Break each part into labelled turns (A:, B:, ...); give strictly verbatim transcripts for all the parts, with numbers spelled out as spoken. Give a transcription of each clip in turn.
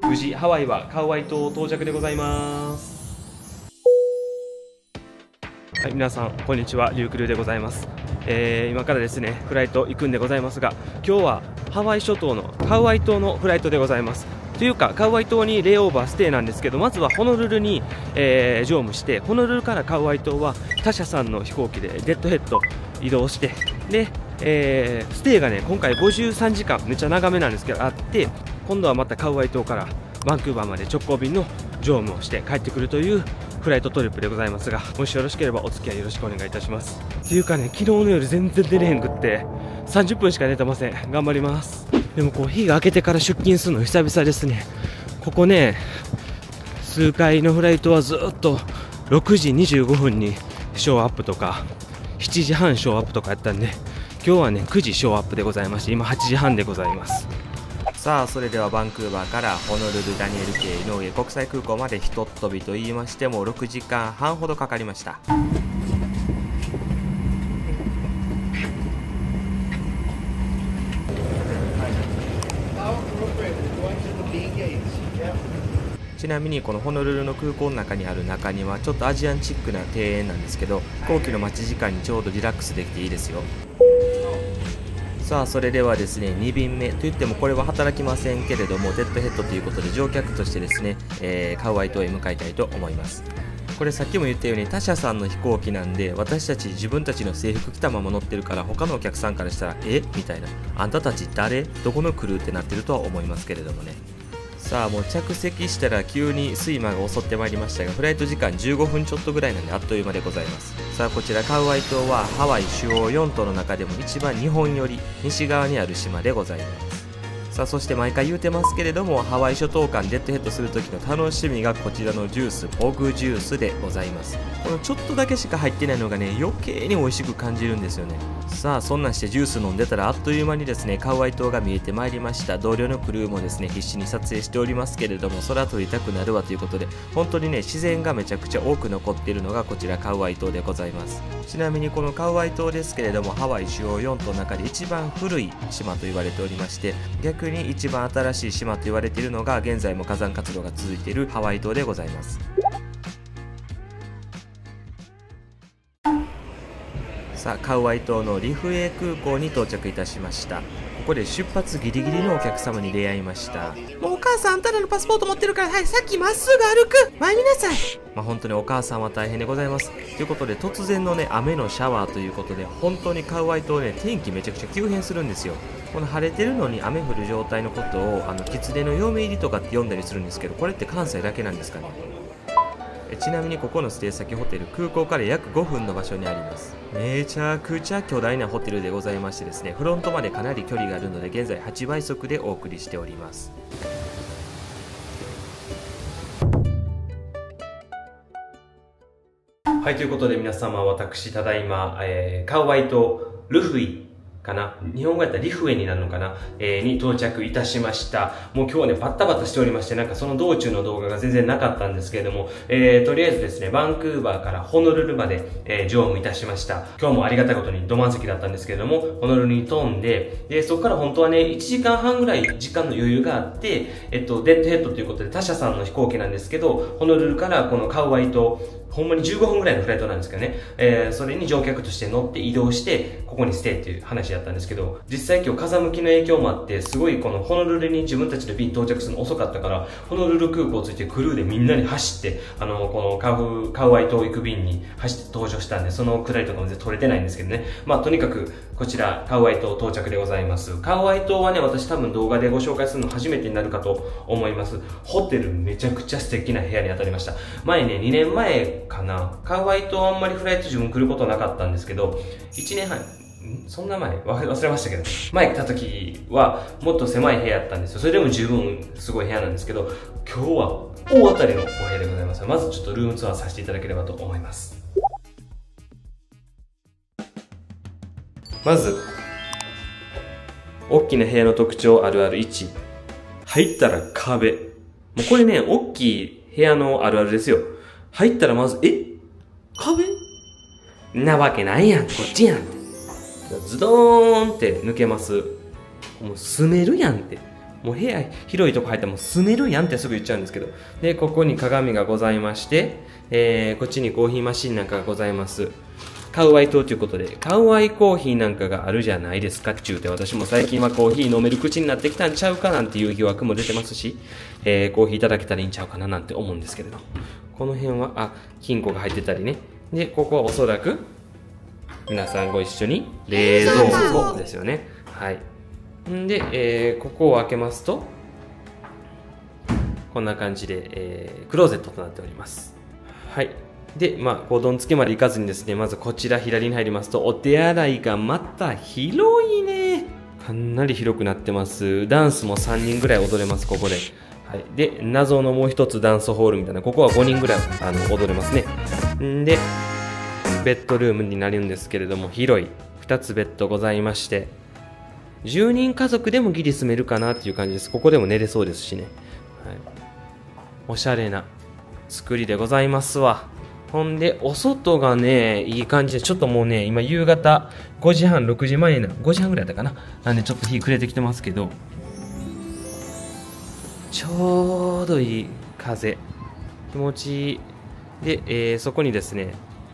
A: 無事ハワイはカウアイ島到着でございます。はい、皆さんこんにちは、リュウクルーでございます。えー、今からですねフライト行くんでございますが、今日はハワイ諸島のカウアイ島のフライトでございます。というかカウアイ島にレイオーバーステイなんですけど、まずはホノルルに、えー、乗務して、ホノルルからカウアイ島は他社さんの飛行機でデッドヘッド移動して、で、えー、ステイがね今回ごじゅうさんじかん、めっちゃ長めなんですけどあって、今度はまたカウアイ島からバンクーバーまで直行便の乗務をして帰ってくるというフライトトリップでございますが、もしよろしければお付き合いよろしくお願いいたします。っていうかね、昨日の夜全然出れへんくってさんじゅっぷんしか寝てません。頑張ります。でもこう日が明けてから出勤するの久々ですね。ここね、数回のフライトはずっとろくじにじゅうごふんにショーアップとかしちじはんショーアップとかやったんで、今日はねくじショーアップでございまして、今はちじはんでございます。さあ、それではバンクーバーからホノルルダニエル系井上国際空港までひとっ飛びと言いましてもろくじかんはんほどかかりました。ちなみにこのホノルルの空港の中にある中庭、ちょっとアジアンチックな庭園なんですけど、飛行機の待ち時間にちょうどリラックスできていいですよ。さあ、それではですねに便目といってもこれは働きませんけれども、デッドヘッドということで乗客としてですね、えー、カウアイ島へ向かいたいと思います。これさっきも言ったように他社さんの飛行機なんで、私たち自分たちの制服着たまま乗ってるから、他のお客さんからしたらえみたいな、あんたたち誰どこのクルーってなってるとは思いますけれどもね。さあ、もう着席したら急に睡魔が襲ってまいりましたが、フライト時間じゅうごふんちょっとぐらいなんであっという間でございます。さあ、こちらカウアイ島はハワイ主要よん島の中でも一番日本より西側にある島でございます。さあ、そして毎回言うてますけれども、ハワイ諸島間デッドヘッドする時の楽しみがこちらのジュース、オグジュースでございます。このちょっとだけしか入ってないのがね、余計に美味しく感じるんですよね。さあ、そんなんしてジュース飲んでたらあっという間にですねカウアイ島が見えてまいりました。同僚のクルーもですね必死に撮影しておりますけれども、空撮りたくなるわということで、本当にね自然がめちゃくちゃ多く残っているのがこちらカウアイ島でございます。ちなみにこのカウアイ島ですけれども、ハワイ主要よん島の中で一番古い島と言われておりまして、逆に一番新しい島と言われているのが現在も火山活動が続いているハワイ島でございます。さあ、カウアイ島のリフエ空港に到着いたしました。ここで出発ギリギリのお客様に出会いました。
B: もうお母さん、あんたらのパスポート持ってるから、はい、さっきまっすぐ歩く前見なさい。
A: まあ本当にお母さんは大変でございます。ということで突然のね雨のシャワーということで、本当にカウアイ島ね天気めちゃくちゃ急変するんですよ。この晴れてるのに雨降る状態のことをあの狐の嫁入りとかって読んだりするんですけど、これって関西だけなんですかね。えちなみにここのステイ先ホテル、空港から約ごふんの場所にあります。めちゃくちゃ巨大なホテルでございましてですね、フロントまでかなり距離があるので現在はちばい速でお送りしております。はい、ということで皆様、私ただいま、えー、カウアイ島ルフイかな、日本語やったらリフエになるのかな、えー、に到着いたしました。もう今日はねバッタバタしておりまして、なんかその道中の動画が全然なかったんですけれども、えー、とりあえずですねバンクーバーからホノルルまで、えー、乗務いたしました。今日もありがたいことにど満席だったんですけれども、ホノルルに飛んで、でそこから本当はねいちじかんはんぐらい時間の余裕があって、えっと、デッドヘッドということで他社さんの飛行機なんですけど、ホノルルからこのカウアイ島、ほんまにじゅうごふんぐらいのフライトなんですけどね、えー、それに乗客として乗って移動してここにステイっていう話やったんですけど、実際今日風向きの影響もあってすごいこのホノルルに自分たちの便到着するの遅かったから、ホノルル空港着いてクルーでみんなに走ってあのこのカウカウアイ島行く便に走って登場したんで、そのくだりとかも全然撮れてないんですけどね。まあとにかくこちらカウアイ島到着でございます。カウアイ島はね私多分動画でご紹介するの初めてになるかと思います。ホテルめちゃくちゃ素敵な部屋に当たりました。前ねにねんまえかな、カウアイ島あんまりフライト自分来ることなかったんですけど、いちねんはんそんな前忘れましたけど、前来た時はもっと狭い部屋やったんですよ。それでも十分すごい部屋なんですけど、今日は大当たりのお部屋でございます。まずちょっとルームツアーさせていただければと思います。まず大きな部屋の特徴あるあるいち、入ったら壁。もうこれね大きい部屋のあるあるですよ。入ったらまずえ壁なわけないやん、こっちやんってズドーンって抜けます。もう住めるやんって、 もう部屋広いとこ入ったらもう住めるやんってすぐ言っちゃうんですけど。で、ここに鏡がございまして、えー、こっちにコーヒーマシンなんかがございます。カウアイ島ということで、カウアイコーヒーなんかがあるじゃないですかって言うて、私も最近はコーヒー飲める口になってきたんちゃうかなんていう疑惑も出てますし、えー、コーヒーいただけたらいいんちゃうかななんて思うんですけれど。この辺は、あ、金庫が入ってたりね。で、ここはおそらく、皆さんご一緒に、冷蔵庫ですよね。はい。んで、えー、ここを開けますと、こんな感じで、えー、クローゼットとなっております。はい。で、まあ、こう、どんつけまで行かずにですね、まずこちら左に入りますと、お手洗いがまた広いね。かなり広くなってます。ダンスもさんにんぐらい踊れます、ここで。はい。で、謎のもう一つダンスホールみたいな、ここはごにんぐらい、あの、踊れますね。んで、ベッドルームになるんですけれども、広い。ふたつベッドございまして、じゅうにん家族でもギリ住めるかなっていう感じです。ここでも寝れそうですしね。はい。おしゃれな作りでございますわ。ほんで、お外がね、いい感じで、ちょっともうね、今夕方ごじはん、ろくじまえな、ごじはんぐらいだったかな。なんでちょっと日暮れてきてますけど、ちょうどいい風。気持ちいい。で、えー、そこにですね、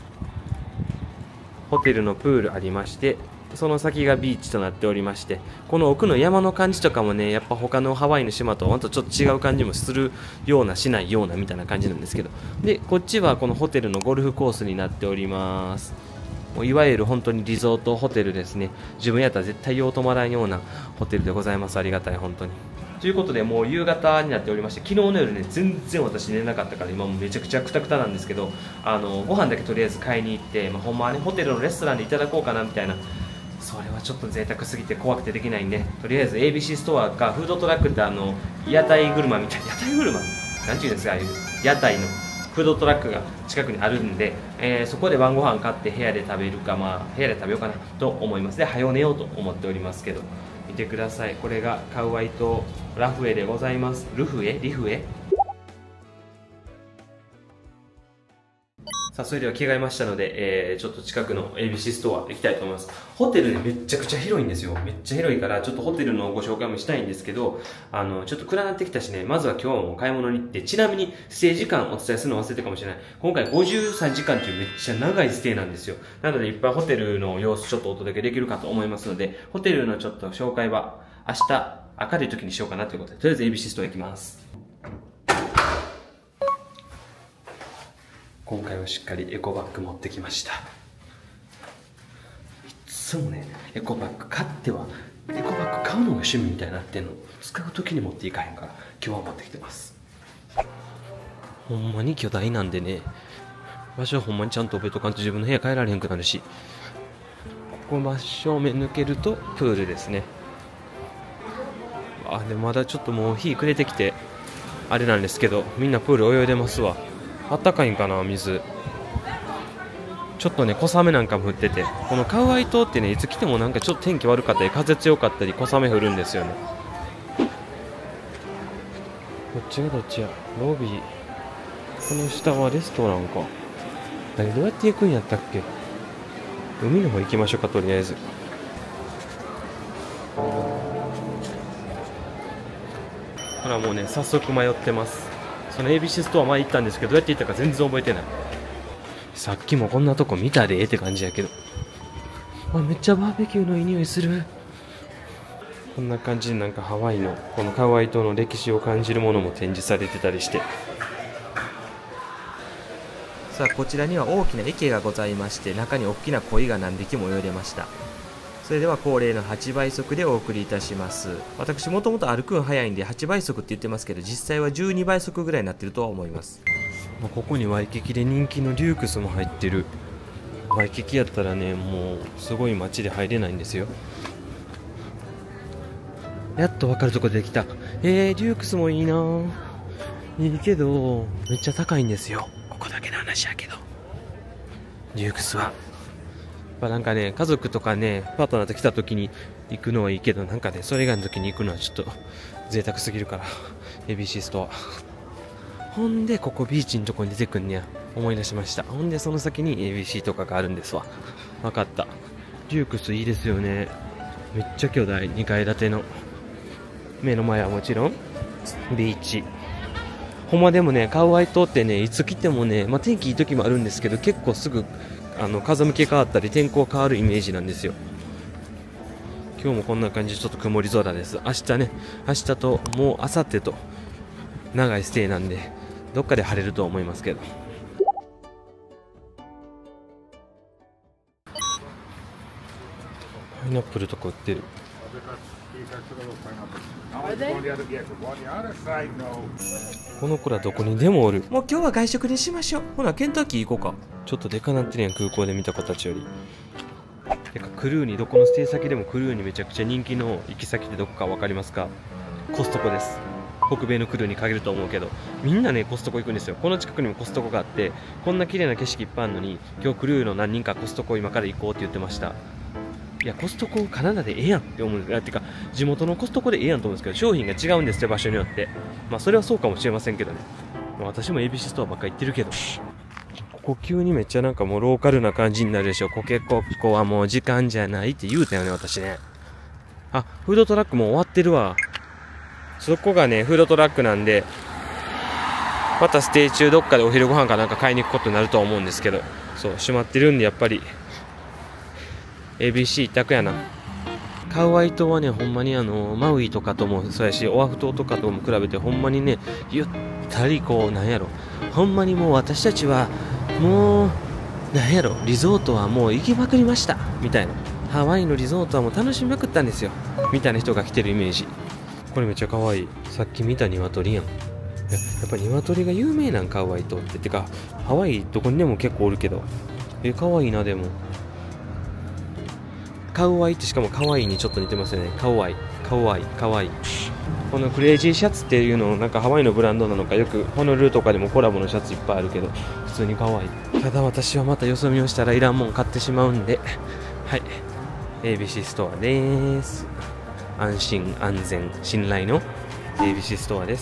A: ホテルのプールありまして、その先がビーチとなっておりまして、この奥の山の感じとかもね、やっぱ他のハワイの島とはまたちょっと違う感じもするようなしないようなみたいな感じなんですけど、でこっちはこのホテルのゴルフコースになっております。もういわゆる本当にリゾートホテルですね。自分やったら絶対用泊まらんようなホテルでございます。ありがたい、本当に。ということで、もう夕方になっておりまして、昨日の夜ね、全然私寝れなかったから、今もめちゃくちゃくたくたなんですけど、あのご飯だけとりあえず買いに行って、まあ、ほんまはね、ホテルのレストランでいただこうかなみたいな。それはちょっと贅沢すぎて怖くてできないんで、とりあえず エービーシー ストアかフードトラックってあの屋台車みたいな、屋台車なんていうんですか、ああいう屋台のフードトラックが近くにあるんで、えー、そこで晩ご飯買って部屋で食べるか、まあ部屋で食べようかなと思います。で、早寝ようと思っておりますけど、見てください。これがカウアイ島ラフエでございます。ルフエリフエさあ、それでは着替えましたので、えー、ちょっと近くの エービーシー ストア行きたいと思います。ホテルね、めっちゃくちゃ広いんですよ。めっちゃ広いから、ちょっとホテルのご紹介もしたいんですけど、あの、ちょっと暗なってきたしね、まずは今日はもう買い物に行って、ちなみにステイ時間お伝えするの忘れたかもしれない。今回ごじゅうさんじかんというめっちゃ長いステイなんですよ。なので、いっぱいホテルの様子ちょっとお届けできるかと思いますので、ホテルのちょっと紹介は明日明るい時にしようかなということで、とりあえず エービーシー ストア行きます。今回はしっかりエコバッグ持ってきました。いつもね、エコバッグ買ってはエコバッグ買うのが趣味みたいになってんの。使う時に持っていかへんから今日は持ってきてます。ほんまに巨大なんでね、場所はほんまにちゃんと覚えとかんと自分の部屋帰られへんくなるし、ここ真正面抜けるとプールですね。あ、でもまだちょっともう日暮れてきてあれなんですけど、みんなプール泳いでますわ。あったかいんかな、水。ちょっとね、小雨なんかも降ってて、このカウアイ島ってね、いつ来てもなんかちょっと天気悪かったり風強かったり小雨降るんですよね。こっちがどっちや、ロビー。この下はレストランか。何、どうやって行くんやったっけ。海の方行きましょうか、とりあえず。ほら、もうね、早速迷ってます。その エービーシー ストア前行ったんですけど、どうやって行ったか全然覚えてない。さっきもこんなとこ見たでって感じやけど、あ、めっちゃバーベキューのいい匂いする。こんな感じで、なんかハワイのこのカウアイ島の歴史を感じるものも展示されてたりして。さあ、こちらには大きな池がございまして、中に大きな鯉が何匹も泳いでました。それでは恒例のはちばい速でお送りいたします。私もともと歩くん早いんではちばい速って言ってますけど、実際はじゅうにばい速ぐらいになってるとは思います。ここにワイキキで人気のデュークスも入ってる。ワイキキやったらね、もうすごい街で入れないんですよ。やっと分かるとこできた。えー、デュークスもいいないいけどめっちゃ高いんですよ。ここだけの話やけど、デュークスはまあなんかね、家族とかね、パートナーと来た時に行くのはいいけど、なんかね、それ以外の時に行くのはちょっと贅沢すぎるから。 エービーシー ストア、ほんでここビーチのとこに出てくんねや、思い出しました。ほんでその先に エービーシー とかがあるんですわ。分かった。デュークスいいですよね。めっちゃ巨大、にかい建ての
C: 目の前はもちろんビーチ。ほんまでもね、カウアイ島ってね、いつ来てもね、まあ、天気いい時もあるんですけど、結構すぐあの風向き変わったり天候変わるイメージなんですよ。今日もこんな感じでちょっと曇り空です。明日ね、明日ともう明後日と長いステイなんで、どっかで晴れると思いますけど。パイナップルとか売ってる。この子らどこにでもおる。
B: もう今日は外食にしましょう。ほなケンタッキー行こうか。
C: ちょっとでかなってるやん、空港で見た子たちより。てかクルーに、どこのステイ先でもクルーにめちゃくちゃ人気の行き先ってどこか分かりますか？コストコです。北米のクルーに限ると思うけど、みんなねコストコ行くんですよ。この近くにもコストコがあって、こんな綺麗な景色いっぱいあるのに、今日クルーの何人かコストコ今から行こうって言ってました。いや、コストコカナダでええやんって思うんです。てか地元のコストコでええやんと思うんですけど、商品が違うんですよ、場所によって。まあそれはそうかもしれませんけどね。まあ、私も エービーシー ストアばっか行ってるけど、ここ急にめっちゃなんかもうローカルな感じになるでしょ。コケコッコはもう時間じゃないって言うたよね、私ね。あ、フードトラックもう終わってるわ。そこがねフードトラックなんで、またステイ中どっかでお昼ご飯かなんか買いに行くことになると思うんですけど、そう閉まってるんで、やっぱり エービーシー 一択やな。カウアイ島はね、ほんまにあのマウイとかともそうやし、オアフ島とかとも比べてほんまにね、ゆったりこう、なんやろ、ほんまにもう私たちはもうなんやろ、リゾートはもう行きまくりましたみたいな、ハワイのリゾートはもう楽しみまくったんですよみたいな人が来てるイメージ。これめっちゃ可愛い。さっき見た鶏やん。やっぱ鶏が有名なんカウアイ島って。てかハワイどこにでも結構おるけど、え可愛いな。でもカウアイってしかも可愛いにちょっと似てますよね。カウアイカウアイカワイイ。このクレイジーシャツっていうのなんかハワイのブランドなのか、よくホノルルとかでもコラボのシャツいっぱいあるけど、普通に可愛い。ただ私はまたよそ見をしたらいらんもん買ってしまうんで、はい、 エービーシー ストアです。安心安全信頼の エービーシー ストアです。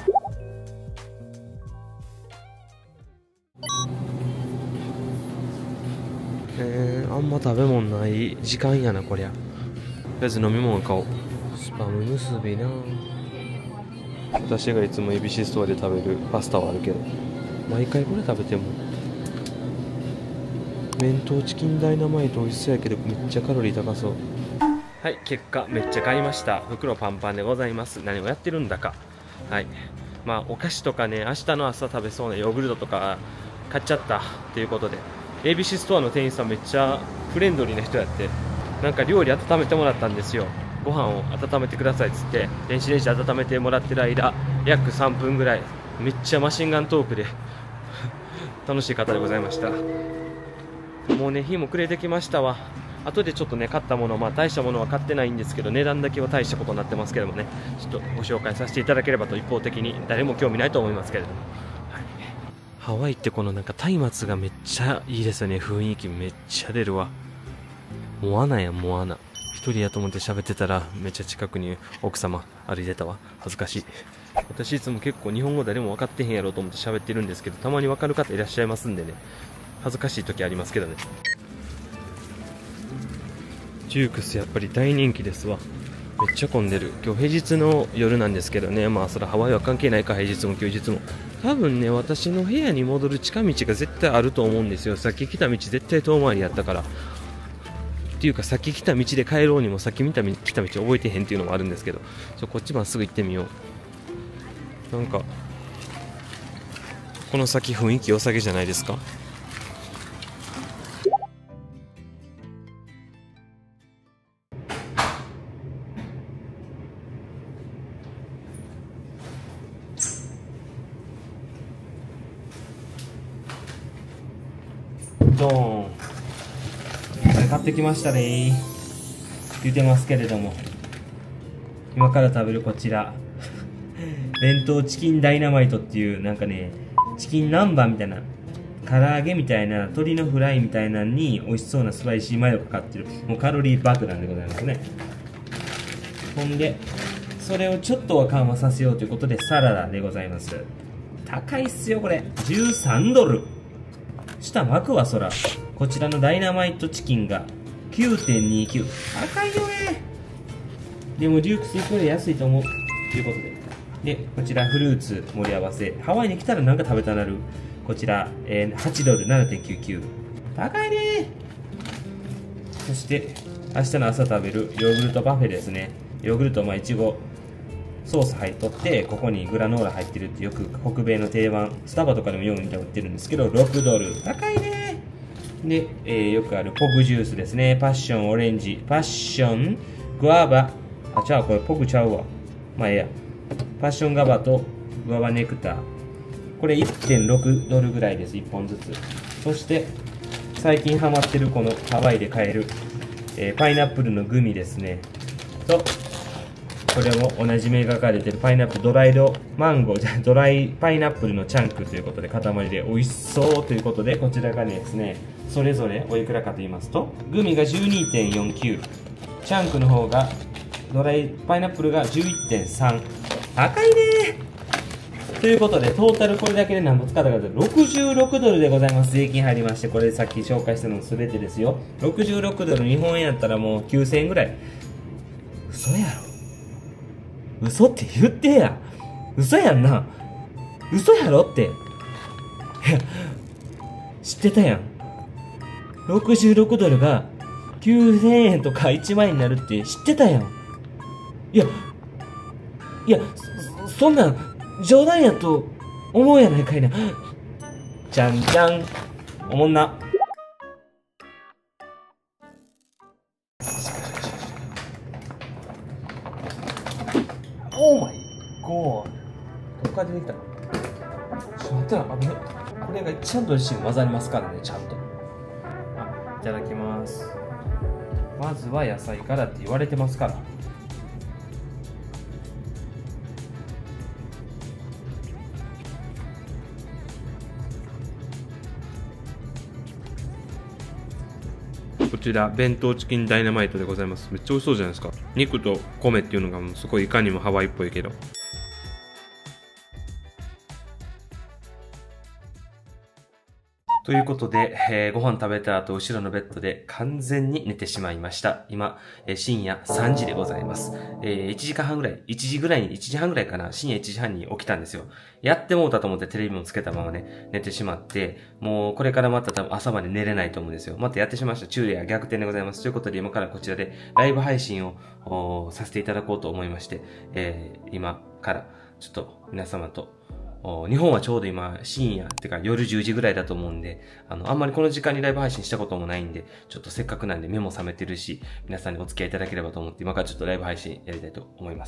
C: えー、あんま食べ物ない時間やなこりゃ。とりあえず飲み物買おう。スパム結びな。私がいつも エービーシー ストアで食べるパスタはあるけど、毎回これ食べても麺とチキンダイナマイト美味しそうやけどめっちゃカロリー高そう。はい、結果めっちゃ買いました。袋パンパンでございます。何をやってるんだか。はい、まあお菓子とかね、明日の朝食べそうなヨーグルトとか買っちゃったということで、 エービーシー ストアの店員さんめっちゃフレンドリーな人やって、なんか料理温めてもらったんですよ。ご飯を温めてくださいっつって電子レンジで温めてもらってる間、約さんぷんぐらいめっちゃマシンガントークで楽しい方でございました。もうね日も暮れてきましたわ。後でちょっとね買ったもの、まあ大したものは買ってないんですけど、値段だけは大したことになってますけどもね、ちょっとご紹介させていただければと。一方的に誰も興味ないと思いますけれども、はい、ハワイってこのなんか松明がめっちゃいいですよね。雰囲気めっちゃ出るわ。モアナやモアナ。一人やと思って喋ってたらめっちゃ近くに奥様歩いてたわ。恥ずかしい。私いつも結構日本語誰も分かってへんやろうと思って喋ってるんですけど、たまに分かる方いらっしゃいますんでね、恥ずかしい時ありますけどね。ジュークスやっぱり大人気ですわ。めっちゃ混んでる。今日平日の夜なんですけどね、まあそれハワイは関係ないか、平日も休日も。多分ね私の部屋に戻る近道が絶対あると思うんですよ。さっき来た道絶対遠回りやったからっていうか、さっき来た道で帰ろうにもさっき見た来た道覚えてへんっていうのもあるんですけど、ちょこっちまっすぐ行ってみよう。なんかこの先雰囲気良さげじゃないですか。ドーン、これ買ってきましたね言ってますけれども、今から食べるこちら弁当チキンダイナマイトっていう、なんかねチキン南蛮みたいな唐揚げみたいな鶏のフライみたいなのに美味しそうなスパイシーマヨがかかってる、もうカロリー爆弾でございますね。ほんでそれをちょっとは緩和させようということでサラダでございます。高いっすよこれ、じゅうさんドル。下巻くわそら。こちらのダイナマイトチキンが きゅうてんにきゅう、高いよね。
A: でもデュークスいくら安いと思うということで。で、こちらフルーツ盛り合わせ。ハワイに来たらなんか食べたなる。こちら、えー、はちドル ななてんきゅうきゅう。高いねー。そして、明日の朝食べるヨーグルトパフェですね。ヨーグルト、まあ、いちご、ソース入っとって、ここにグラノーラ入ってるってよく北米の定番、スタバとかでもよく売ってるんですけど、ろくドル。高いねー。で、えー、よくあるポグジュースですね。パッション、オレンジ、パッション、グアバ。あ、ちゃう、これポグちゃうわ。まあ、ええや。パッションガバとグアバネクター。これ いってんろくドルぐらいです、いっぽんずつ。そして、最近ハマってるこのハワイで買える、えー、パイナップルのグミですね。と、これも同じ銘が書かれてるパイナップル、ドライドマンゴーじゃドライパイナップルのチャンクということで、塊で美味しそうということで、こちらがねですね、それぞれおいくらかと言いますと、グミが じゅうにてんよんきゅう、チャンクの方が、ドライパイナップルが じゅういってんさん。高いねー。ということで、トータルこれだけで何ぼ使ったかというと、ろくじゅうろくドルでございます。税金入りまして、これさっき紹介したのすべてですよ。ろくじゅうろくドル、日本円やったらもうきゅうせんえんぐらい。嘘やろ。嘘って言ってや。嘘やんな。嘘やろって。いや、知ってたやん。ろくじゅうろくドルがきゅうせんえんとかいちまん円になるって知ってたやん。いや、いや、そ、そんなん、冗談やと思うやないかいな。じゃんじゃん。おもんな。オーマイゴー。どっから出てきたの？ちょっと待ってな、危ね。これがちゃんと一緒に混ざりますからね、ちゃんと。あ、いただきます。まずは野菜からって言われてますから。
C: こちら弁当チキンダイナマイトでございます。めっちゃ美味しそうじゃないですか。肉と米っていうのがもうすごいいかにもハワイっぽいけど。
A: ということで、えー、ご飯食べた後、後ろのベッドで完全に寝てしまいました。今、えー、深夜さんじでございます。えー、いちじかんはんぐらい、いちじぐらいに、いちじはんぐらいかな、深夜いちじはんに起きたんですよ。やってもうたと思ってテレビもつけたままね、寝てしまって、もうこれからまた多分朝まで寝れないと思うんですよ。またやってしまいました。昼夜逆転でございます。ということで、今からこちらでライブ配信をさせていただこうと思いまして、えー、今からちょっと皆様と、日本はちょうど今深夜ってか夜じゅうじぐらいだと思うんで、あの、あんまりこの時間にライブ配信したこともないんで、ちょっとせっかくなんで目も覚めてるし、皆さんにお付き合いいただければと思って、今からちょっとライブ配信やりたいと思います。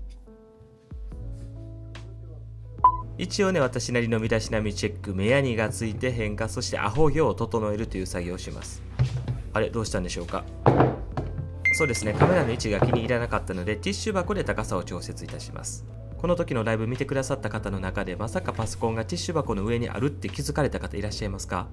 A: 一応ね、私なりの身だしなみチェック、目やにがついて変化、そしてアホ行を整えるという作業をします。あれ、どうしたんでしょうか。そうですね、カメラの位置が気に入らなかったので、ティッシュ箱で高さを調節いたします。この時のライブ見てくださった方の中で、まさかパソコンがティッシュ箱の上にあるって気づかれた方いらっしゃいますか？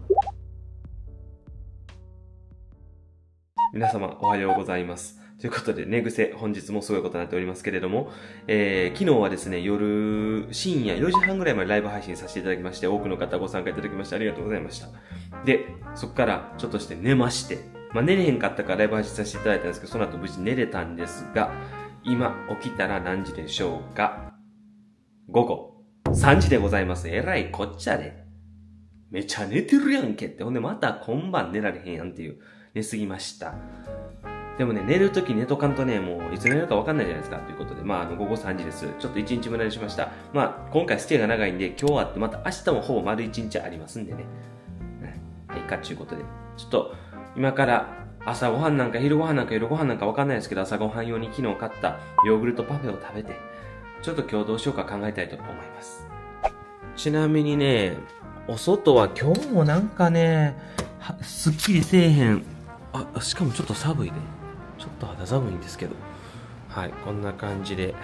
A: 皆様おはようございます。ということで、寝癖、本日もすごいことになっておりますけれども、えー、昨日はですね、夜、深夜よじはんぐらいまでライブ配信させていただきまして、多くの方ご参加いただきましてありがとうございました。で、そこからちょっとして寝まして、まあ寝れへんかったからライブ配信させていただいたんですけど、その後無事寝れたんですが、今起きたら何時でしょうか？午後さんじでございます。えらいこっちゃで。めちゃ寝てるやんけって。ほんでまた今晩寝られへんやんっていう。寝すぎました。でもね、寝るとき寝とかんとね、もういつ寝るかわかんないじゃないですか。ということで、まあ、あの、午後さんじです。ちょっと一日無駄にしました。まあ、今回ステイが長いんで、今日あって、また明日もほぼ丸一日ありますんでね。はい、か、ちゅうことで。ちょっと、今から、朝ごはんなんか昼ごはんなんか夜ごはんなんかわかんないですけど、朝ごはん用に昨日買ったヨーグルトパフェを食べて、ちょっと今日どうしようか考えたいと思います。ちなみにね、お外は今日もなんかね、すっきりせえへん。あ、しかもちょっと寒いね。ちょっと肌寒いんですけど。はい、こんな感じで。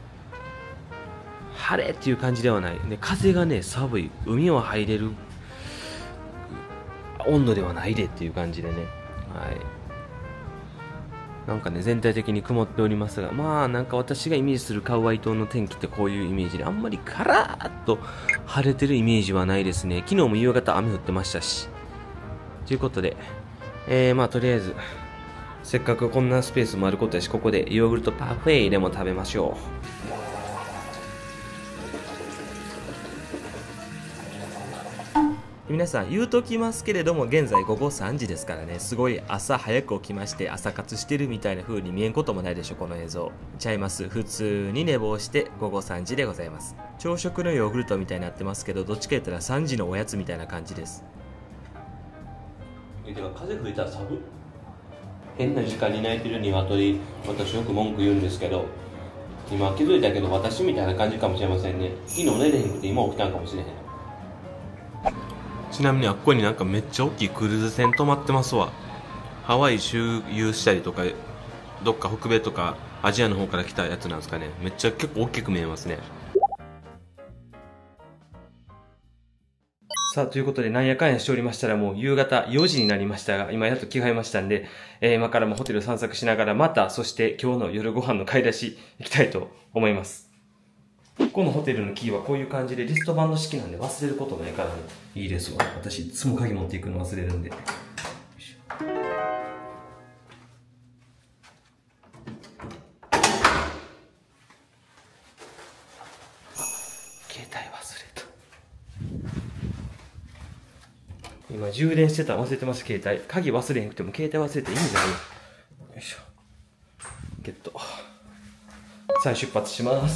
A: 晴れっていう感じではない。ね、風がね、寒い。海は入れる温度ではないでっていう感じでね。はい。なんかね、全体的に曇っておりますが、まあなんか私がイメージするカウアイ島の天気ってこういうイメージで、あんまりカラーっと晴れてるイメージはないですね。昨日も夕方雨降ってましたし。ということで、えー、まあとりあえず、 せっかくこんなスペースもあることやし、ここでヨーグルトパフェでも食べましょう。皆さん言うときますけれども、現在ごごさんじですからね、すごい朝早く起きまして朝活してるみたいな風に見えんこともないでしょ。この映像ちゃいます。普通に寝坊してごごさんじでございます。朝食のヨーグルトみたいになってますけど、どっちか言ったらさんじのおやつみたいな感じです。
C: え、でも風吹いたら寒い。変な時間に鳴いてる鶏、私よく文句言うんですけど、今気づいたけど私みたいな感じかもしれませんね。昨日寝れへんくて今起きたんかもしれへん。ちなみにあっこになんかめっちゃ大きいクルーズ船止まってますわ。ハワイ周遊したりとか、どっか北米とかアジアの方から来たやつなんですかね。めっちゃ結構大きく見えますね。
A: さあ、ということで、なんやかんやしておりましたら、もう夕方よじになりましたが、今やっと着替えましたんで、えー、今からもホテル散策しながら、また、そして今日の夜ご飯の買い出し行きたいと思います。このホテルのキーはこういう感じでリストバンド式なんで忘れることないからね、いいですわ。私いつも鍵持っていくの忘れるんで。携帯忘れた。今充電してたの忘れてます、携帯。鍵忘れへんくても携帯忘れて意味ないよ。よいしょ。ゲット。さあ出発します。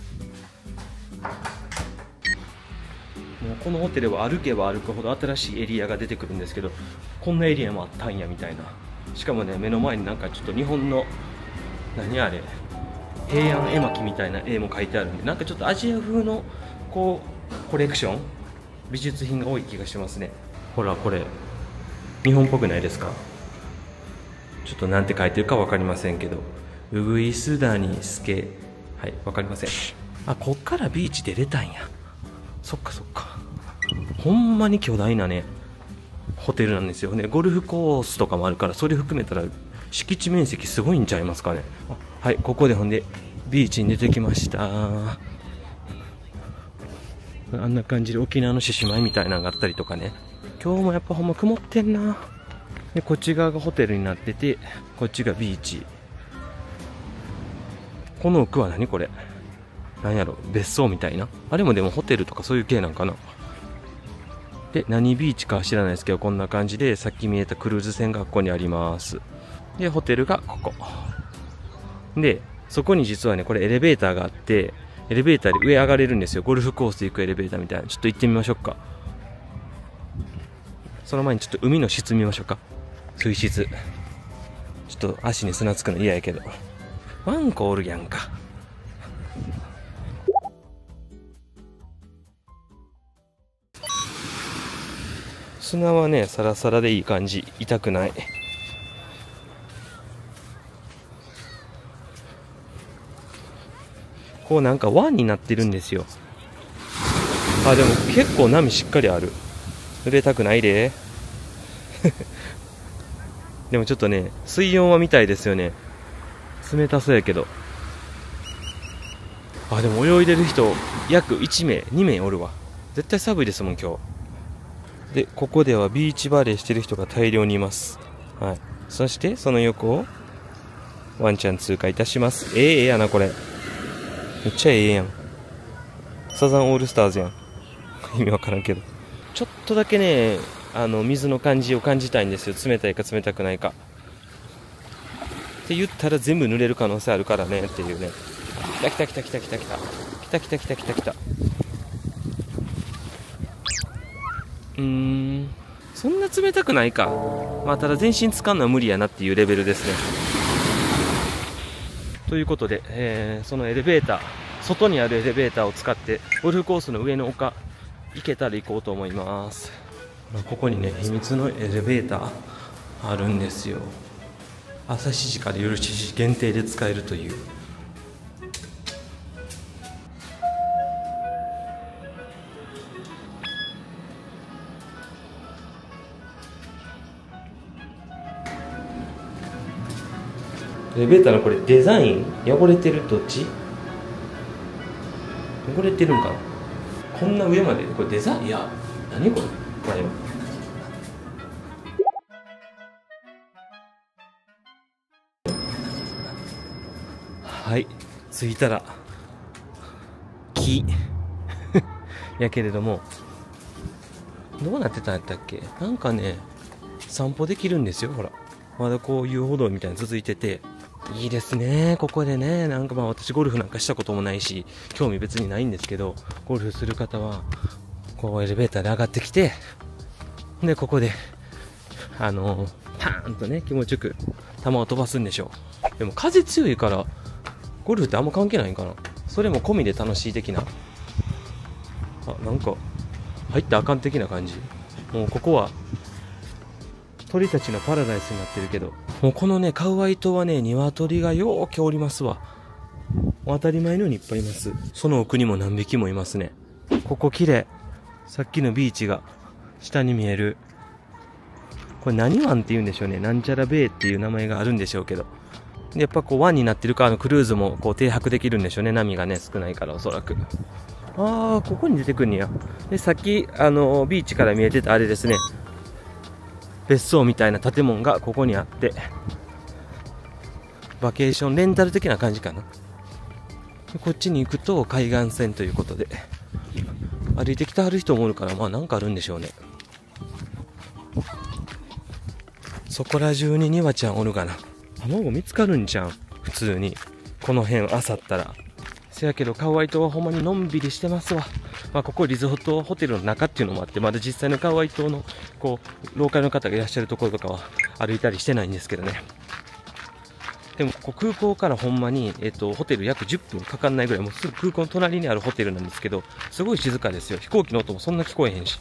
A: もうこのホテルは歩けば歩くほど新しいエリアが出てくるんですけど、こんなエリアもあったんやみたいな。しかもね、目の前になんかちょっと日本の何あれ、平安絵巻みたいな絵も描いてあるんで、なんかちょっとアジア風のこうコレクション、美術品が多い気がしますね。ほらこれ日本っぽくないですか？ちょっとなんて書いてるか分かりませんけど、うぐいす谷助、はい、分かりません。あ、こっからビーチ出れたんや。そっかそっか。ほんまに巨大なねホテルなんですよね。ゴルフコースとかもあるから、それ含めたら敷地面積すごいんちゃいますかね。あ、はい、ここでほんでビーチに出てきました。あんな感じで沖縄の獅子舞みたいなのがあったりとかね。今日もやっぱほんま曇ってんな。でこっち側がホテルになってて、こっちがビーチ。この奥は何これ、なんやろ、別荘みたいな。あれもでもホテルとかそういう系なんかな。で何ビーチかは知らないですけど、こんな感じでさっき見えたクルーズ船がここにあります。でホテルがここで、そこに実はねこれエレベーターがあって、エレベーターで上上がれるんですよ。ゴルフコースで行くエレベーターみたいな。ちょっと行ってみましょうか。その前にちょっと海の質見ましょうか。水質ちょっと足に砂つくの嫌やけど、ワンコおるやんか。砂はねサラサラでいい感じ、痛くない。こうなんか湾になってるんですよ。あ、でも結構波しっかりある。濡れたくないででもちょっとね水温はみたいですよね。冷たそうやけど。あ、でも泳いでる人約いちめいにめいおるわ。絶対寒いですもん今日で。ここではビーチバレーしてる人が大量にいます。はい、そしてその横をワンちゃん通過いたします。ええええやなこれ、めっちゃええやん。サザンオールスターズやん意味わからんけど、ちょっとだけねあの水の感じを感じたいんですよ。冷たいか冷たくないかって言ったら全部濡れる可能性あるからねっていうね。来た来た来た来た来た来た来た来た来た来た。うーん、そんな冷たくないか。まあただ全身使うのは無理やなっていうレベルですね。ということで、えー、そのエレベーター、外にあるエレベーターを使ってゴルフコースの上の丘行けたら行こうと思います。ここにね秘密のエレベーターあるんですよ。朝しちじから夜しちじ限定で使えるという。エレベーターのこれデザイン汚れてる。どっち汚れてるんかな。こんな上までこれデザイン、いや何これこれ
C: はい、着いたら木やけれども、どうなってたんやったっけ。なんかね、散歩できるんですよ。ほら、まだこう遊歩道みたいに続いてて、いいですね、ここでね。なんかまあ私ゴルフなんかしたこともないし興味別にないんですけど、ゴルフする方はこうエレベーターで上がってきて、でここであのー、パーンとね気持ちよく球を飛ばすんでしょう。でも風強いからゴルフってあんま関係ないんかな。それも込みで楽しい的な、あ、なんか入ってあかん的な感じ。もうここは鳥たちのパラダイスになってるけど、もうこのねカウアイ島はね鶏がよーけおりますわ。当たり前のようにいっぱいいます。その奥にも何匹もいますね。ここ綺麗。さっきのビーチが下に見える、これ何湾って言うんでしょうね。なんちゃらベイっていう名前があるんでしょうけど、でやっぱこう湾になってるから、あのクルーズもこう停泊できるんでしょうね。波がね少ないからおそらく。あー、ここに出てくんねや。でさっきあのビーチから見えてたあれですね、別荘みたいな建物がここにあって、バケーションレンタル的な感じかな。こっちに行くと海岸線ということで、歩いてきてはる人もおるから、まあなんかあるんでしょうね。そこら中にニワちゃんおるかな。卵見つかるんじゃん普通に、この辺あさったら。せやけどカウアイ島はほんまにのんびりしてますわ。まあ、ここリゾートホテルの中っていうのもあって、まだ実際のカウアイ島のこうローカルの方がいらっしゃるところとかは歩いたりしてないんですけどね。でもここ空港からほんまに、えっと、ホテル約じゅっぷんかかんないぐらい、もうすぐ空港の隣にあるホテルなんですけど、すごい静かですよ。飛行機の音もそんな聞こえへんし。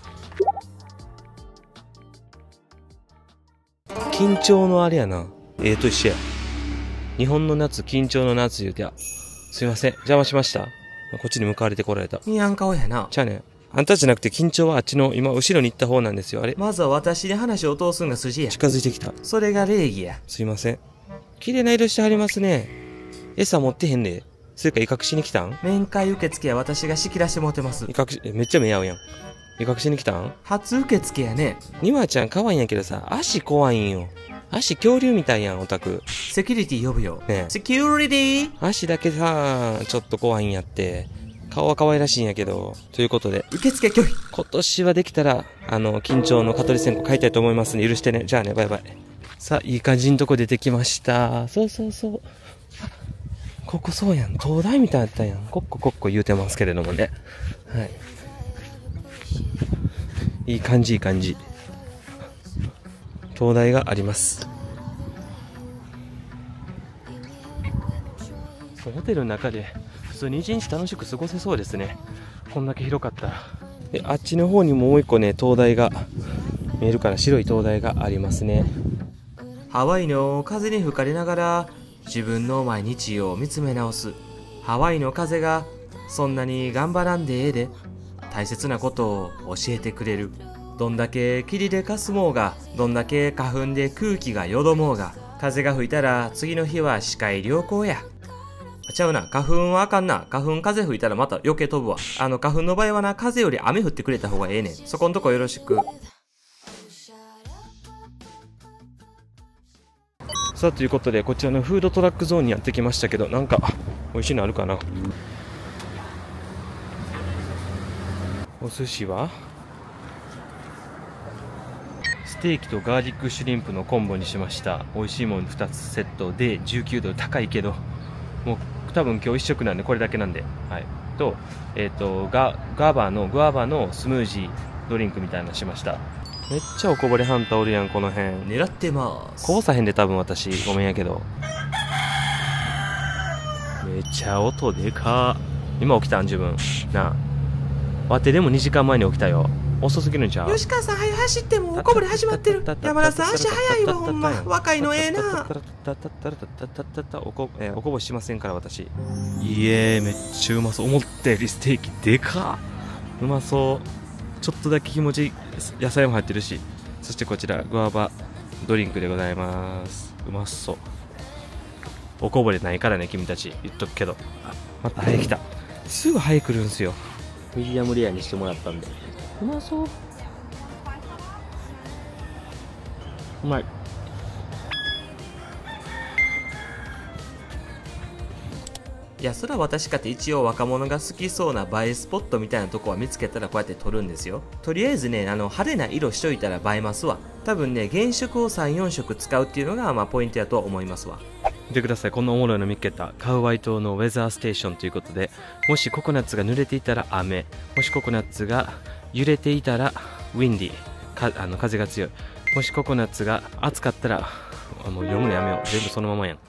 C: 緊張のあれやな、ええと一緒や。日本の夏、緊張の夏言うてや。すいません、邪魔しました。こっちに向かわれてこられた。
B: いやん顔やな。
C: じゃあね、あんたじゃなくて緊張はあっちの今後ろに行った方なんですよ。あれ、
B: まずは私に話を通すんが筋や。
C: 近づいてきた。
B: それが礼儀や。
C: すいません。綺麗な色してはりますね。餌持ってへんで。それか威嚇しに来たん？
B: 面会受付は私が仕切らしてもらってます。
C: 威嚇し、めっちゃ目合うやん。威嚇しに来たん？
B: 初受付やね。
C: ニワちゃん可愛いんやけどさ、足怖いんよ。足恐竜みたいやん、オタク。
B: セキュリティ呼ぶよ。
C: ねえ、
B: セキュリティ
C: 足だけさ、ちょっと怖いんやって。顔は可愛らしいんやけど。ということで、
B: 受付拒否。
C: 今年はできたら、あの、緊張の蚊取り線香買いたいと思いますんで、許してね。じゃあね、バイバイ。さあ、いい感じのとこ出てきました。そうそうそう。あ、ここそうやん。東大みたいだったやん。コッココッコ言うてますけれどもね。はい。いい感じ、いい感じ。灯台があります。ホテルの中で普通に一日楽しく過ごせそうですね。こんだけ広かったら。で、あっちの方にももう一個ね、灯台が見えるから、白い灯台がありますね。
B: ハワイの風に吹かれながら自分の毎日を見つめ直す。ハワイの風がそんなに頑張らんでええで、大切なことを教えてくれる。どんだけ霧でかすもうが、どんだけ花粉で空気がよどもうが、風が吹いたら次の日は視界良好や。ちゃうな、花粉はあかんな。花粉風吹いたらまた余計飛ぶわ。あの花粉の場合はな、風より雨降ってくれた方がええねん。そこんとこよろしく。
C: さあ、ということでこちらのフードトラックゾーンにやってきましたけど、なんか美味しいのあるかな。お寿司はステーキとガーリックシュリンプのコンボにしました。美味しいものふたつセットでじゅうきゅうドル、高いけどもう多分今日一食なんでこれだけなんで、はい。と、えっとガガーバーのグアバのスムージードリンクみたいなのしました。めっちゃおこぼれハンターおるやん、この辺。
B: 狙ってまーす。
C: こぼさへんで多分私、ごめんやけど。めっちゃ音でかー。今起きたん自分なあ。わてでもにじかんまえに起きたよ。遅すぎるんちゃう？
B: 吉川さん、早走ってもおこぼれ始まってる。山田さん、足早いわ、ほんま。若いのええな。
C: おこ、えー、おこぼししませんから私。いえ、めっちゃうまそう。思ったよりステーキでかー。うまそう。ちょっとだけ気持ちいい野菜も入ってるし、そしてこちらグアバドリンクでございます。うまそう。おこぼれないからね君たち、言っとくけど。またハエ来た。すぐハエ来るんすよ。ミディアムレアにしてもらったんで。うまそう。うまい。
B: や、それは私かって一応若者が好きそうな映えスポットみたいなとこは見つけたらこうやって撮るんですよ。とりあえずね、あの派手な色しといたら映えますわ。多分ね、原色をさん、よんしょく使うっていうのがまあポイントやとは思いますわ。
C: 見てください、こんなおもろいの見つけた。カウアイ島のウェザーステーションということで、もしココナッツが濡れていたら雨、もしココナッツが揺れていたらウィンディー、かあの風が強い、もしココナッツが暑かったら、あもう読むのやめよう、全部そのままやん。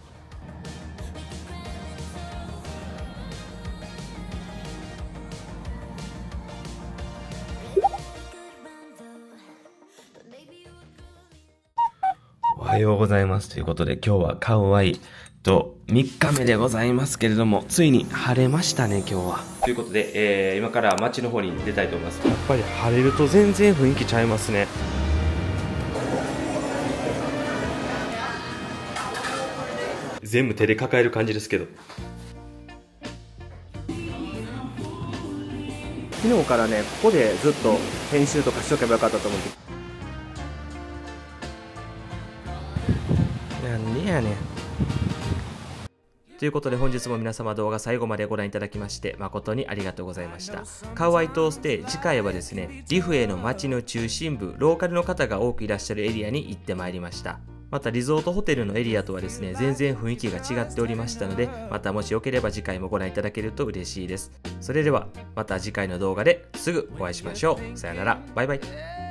C: おはようございますということで、今日はカウアイとみっかめでございますけれども、ついに晴れましたね、今日は。
A: ということで、えー、今から街の方に出たいと思います。
C: やっぱり晴れると全然雰囲気ちゃいますね。
A: 全部手で抱える感じですけど、
B: 昨日からね、ここでずっと編集とかしとけばよかったと思って。
C: なんでやねん。
B: ということで本日も皆様動画最後までご覧いただきまして誠にありがとうございました。カウアイ島ステイ、次回はですね、リフエの街の中心部、ローカルの方が多くいらっしゃるエリアに行ってまいりました。またリゾートホテルのエリアとはですね、全然雰囲気が違っておりましたので、またもしよければ次回もご覧いただけると嬉しいです。それではまた次回の動画ですぐお会いしましょう。さよなら、バイバイ。